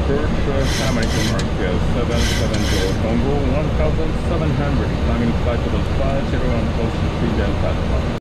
Church American Market 770 Congo 1700 climbing flight level 50 on coast to Delta.